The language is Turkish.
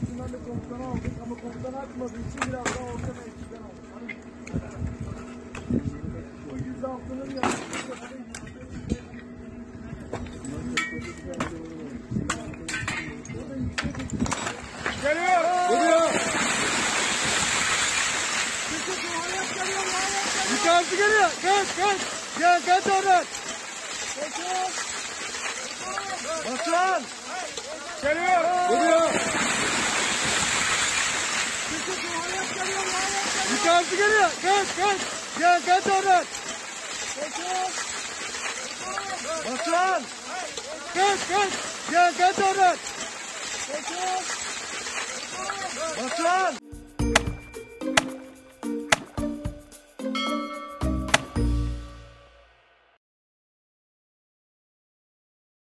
içinden de komutanı aldık ama komutanı açmadığı için biraz daha orta mevkiden aldık. O 106'nın yanında geliyor. Geliyor. Yukarısı geliyor. Kaç. Gel kaç oradan. Batuhan. Geliyor. Geliyor. Yukarısı geliyor. Kaç. Gel kaç oradan. Batuhan. Kaç. Gel kaç oradan. Batuhan.